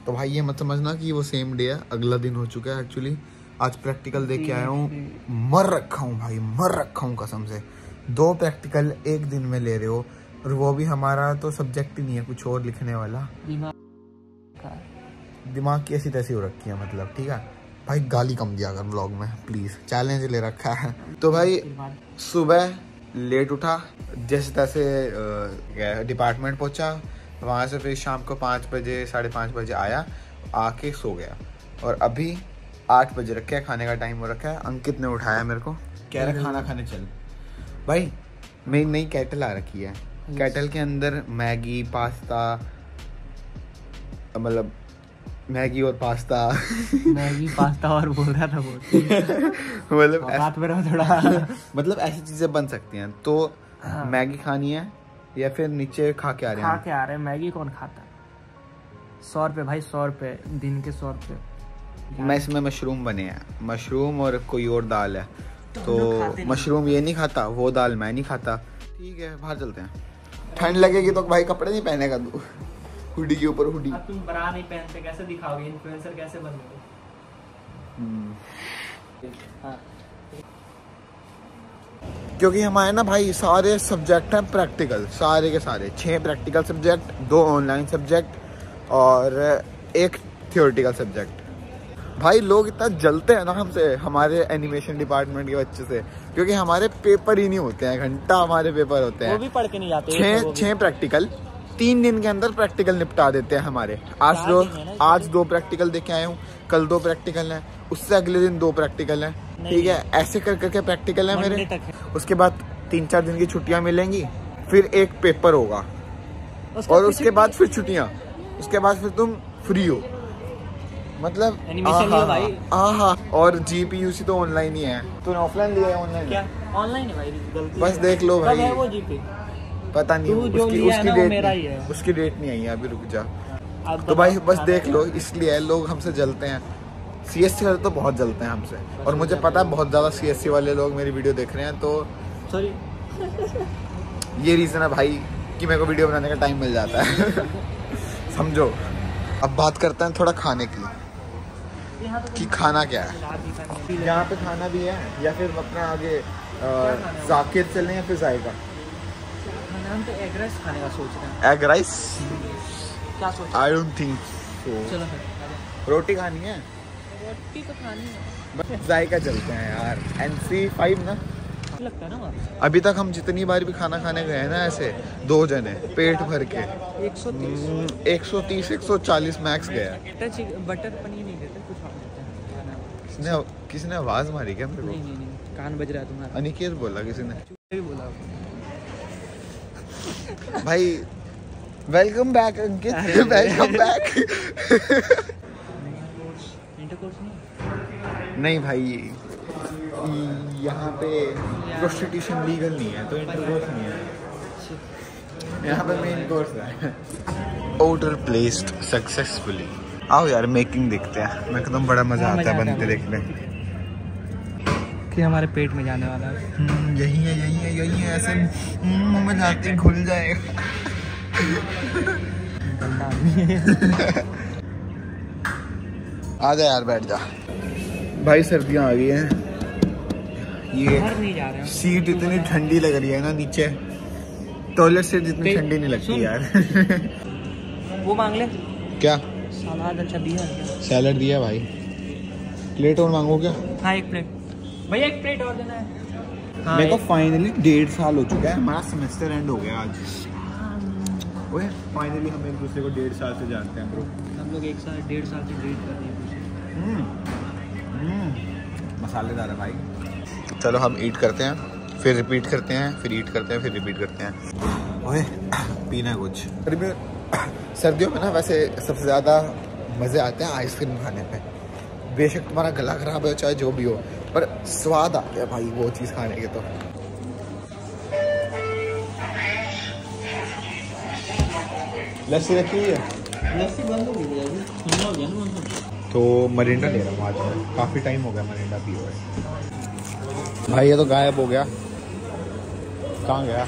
तो भाई ये मत समझना कि वो सेम डे है, अगला दिन हो चुका है एक्चुअली। आज प्रैक्टिकल देख के आया हूँ, मर रखा हूँ भाई, मर रखा हूँ कसम से। 2 प्रैक्टिकल एक दिन में ले रहे हो, और वो भी हमारा तो सब्जेक्ट ही नहीं है, कुछ और लिखने वाला। दिमाग की ऐसी तैसी हो रखी है मतलब, ठीक है भाई। गाली कम दिया कर व्लॉग में प्लीज, चैलेंज ले रखा है। तो भाई सुबह लेट उठा, जैसे तैसे डिपार्टमेंट पहुंचा, वहाँ से फिर शाम को 5 बजे 5:30 बजे आया, आके सो गया। और अभी 8 बजे रखा है, खाने का टाइम हो रखा है। अंकित ने उठाया मेरे को, कह रहा खाना खाने चल। भाई मेरी नई केटल आ रखी है, केटल के अंदर मैगी पास्ता, मतलब मैगी और पास्ता मैगी पास्ता और बोल रहा था मतलब बात में थोड़ा मतलब ऐसी चीजें बन सकती हैं। तो मैगी खानी है या फिर नीचे खा के आ रहे हैं? मैगी कौन खाता? 100 रुपये भाई, 100 रुपये दिन के 100 रुपये। मैं इसमें मशरूम बने हैं, मशरूम और कोई और दाल है। तो मशरूम ये नहीं खाता, वो दाल मैं नहीं खाता। ठीक है बाहर चलते हैं। ठंड लगेगी तो भाई कपड़े नहीं पहनेगा तू, हुडी के ऊपर हुडी। अब तुम ब्रा नहीं पहनते कैसे दिखाओगे? इन्फ्लुएंसर कैसे बनोगे? क्योंकि हमारे ना भाई सारे सब्जेक्ट हैं प्रैक्टिकल, सारे के सारे 6 प्रैक्टिकल सब्जेक्ट, 2 ऑनलाइन सब्जेक्ट और 1 थियोरेटिकल सब्जेक्ट। भाई लोग इतना जलते हैं ना हमसे, हमारे एनिमेशन डिपार्टमेंट के बच्चे से, क्योंकि हमारे पेपर ही नहीं होते हैं, घंटा हमारे पेपर होते हैं। वो भी पढ़ के नहीं जाते। 6 प्रैक्टिकल, 3 दिन के अंदर प्रैक्टिकल निपटा देते हैं हमारे। आज 2 प्रैक्टिकल देख के आए हूँ, कल 2 प्रैक्टिकल हैं, उससे अगले दिन 2 प्रैक्टिकल हैं, ठीक है। ऐसे कर करके प्रैक्टिकल है मेरे। उसके बाद 3-4 दिन की छुट्टियां मिलेंगी, फिर एक पेपर होगा, और उसके बाद फिर छुट्टियां, उसके बाद फिर तुम फ्री हो। मतलब हाँ। और GPUC तो ऑनलाइन ही है। तूने ऑफलाइन लिया है ऑनलाइन? क्या ऑनलाइन है भाई? गलती बस देख लो भाई। है वो GP? पता नहीं, उसकी डेट नहीं आई है अभी, रुक जा। तो भाई बस देख लो, इसलिए लोग हमसे जलते हैं। CSC वाले तो बहुत जलते हैं हमसे, और मुझे पता है बहुत ज़्यादा CSC वाले लोग मेरी वीडियो देख रहे हैं। तो सॉरी ये रीज़न है भाई कि मेरे को वीडियो बनाने का टाइम मिल जाता है समझो। अब बात करते हैं थोड़ा खाने की, कि खाना क्या है यहाँ पे। खाना भी है या फिर अपना आगे जाकिर चलें या फिर जाएगा? हम तो एग राइस खाने का सोच रहे हैं। Egg rice? क्या सोच? I don't think so. चलो फिर रोटी खानी है? रोटी तो खानी है। जायका चलते हैं यार, NC5 ना लगता है ना। अभी तक हम जितनी बार भी खाना खाने गए हैं ना, ऐसे 2 जने पेट भर के 130 140 मैक्स गया। बटर पनीर नहीं देते, कुछ और देते हैं। किसने आवाज मारी क्या मेरे को? नहीं, कान बज रहा है तुम्हारा। अनिकेत बोला किसी ने? भी बोला भाई welcome back Ankit, welcome back. नहीं भाई यहाँ पे प्रोस्टिट्यूशन लीगल नहीं है, तो इंटरकोर्स नहीं है यहाँ पे, मेन कोर्स है। Order placed successfully. आओ यार मेकिंग देखते हैं, मैं एकदम बड़ा मजा आता है बनते देखने कि हमारे पेट में जाने वाला है। यही है ऐसे मुंह में जाते घुल जाएगा। आ जा यार, बैठ जा भाई, सर्दियाँ आ गई हैं। ये नहीं जा रहे हैं। सीट इतनी ठंडी लग रही है ना नीचे, टॉयलेट सीट जितनी ठंडी नहीं लगती यार। वो मांग ले क्या? सलाद अच्छा दिया है? सैलड दिया भाई। प्लेट और मांगो क्या? हाँ 1 प्लेट भैया, 1 प्लेट और देना है। हाँ, मेरे को फाइनली 1.5 साल हो चुका है, हमारा सेमेस्टर एंड हो गया आज। ओए फाइनली हम एक दूसरे को 1.5 साल से जानते हैं ब्रो। हम लोग 1.5 साल से डेट कर रहे हैं। मसालेदार है भाई। चलो हम ईट करते हैं, फिर रिपीट करते हैं, फिर ईट करते हैं, फिर रिपीट करते हैं। ओए पीना कुछ। सर्दियों में ना वैसे सबसे ज़्यादा मज़े आते हैं आइसक्रीम खाने पे। बेशक तुम्हारा गला खराब हो चाहे जो भी हो, पर स्वाद आ गया भाई वो चीज़ खाने के। तो लस्सी रखी हुई है? लस्सी बंद हो गई। तो मरिंडा ले रहा हूँ आज मैं, काफ़ी टाइम हो गया मरिंडा पिए हुए। भाई ये तो गायब हो गया, कहाँ गया?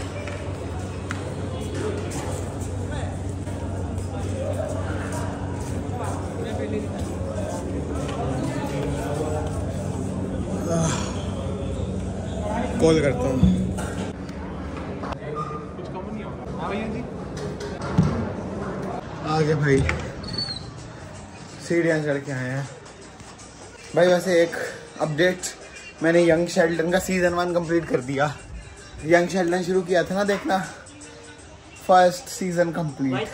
कॉल करता हूँ। आगे भाई सीढ़ियाँ चढ़ के आए हैं भाई। वैसे एक अपडेट, मैंने यंग शेल्डन का सीजन 1 कंप्लीट कर दिया। यंग शेल्डन शुरू किया था ना देखना, फर्स्ट सीजन कंप्लीट।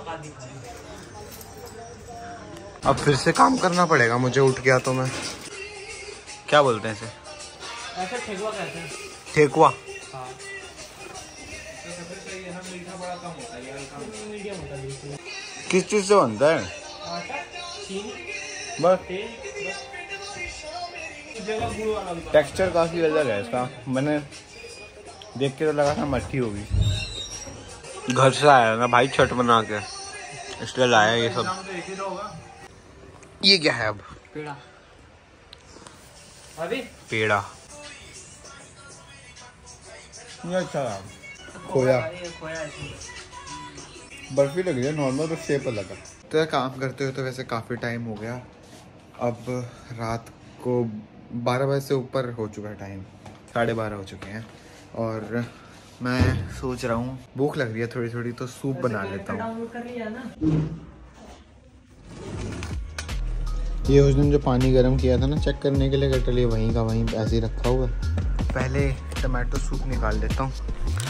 अब फिर से काम करना पड़ेगा मुझे, उठ गया तो मैं। क्या बोलते हैं इसे? ऐसा ठेकुआ कहते हैं। ठेकुआ? हाँ। किस चीज से बनता है? बस टेक्सचर काफी अलग है इसका। मैंने देख के तो लगा था मट्ठी होगी। घर से आया ना भाई छठ बना के, इसलिए लाया ये सब। ये क्या है अब? पेड़ा। अभी पेड़ा ये अच्छा खोया बर्फी लग रही है नॉर्मल, तो शेप अलग है। तो यार काम करते हुए तो वैसे काफ़ी टाइम हो गया। अब रात को 12 बजे से ऊपर हो चुका है टाइम, 12:30 हो चुके हैं। और मैं सोच रहा हूँ भूख लग रही है थोड़ी थोड़ी, तो सूप बना लेता हूँ। ये उस दिन जो पानी गर्म किया था ना चेक करने के लिए केटल, ये वहीं का वहीं ऐसे ही रखा हुआ। पहले टमाटो सूप निकाल लेता हूँ।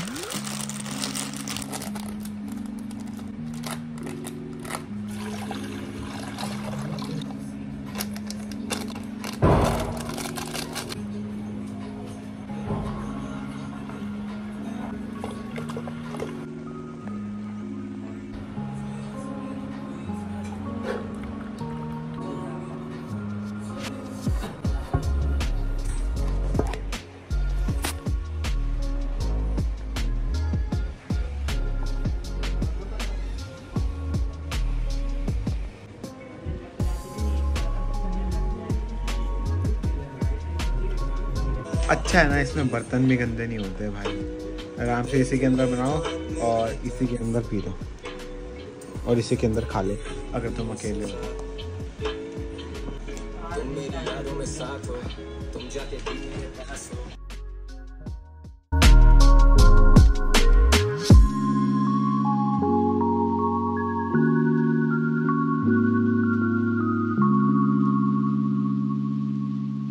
अच्छा है ना, इसमें बर्तन भी गंदे नहीं होते भाई। आराम से इसी के अंदर बनाओ और इसी के अंदर पी लो और इसी के अंदर खा लो अगर तुम अकेले हो।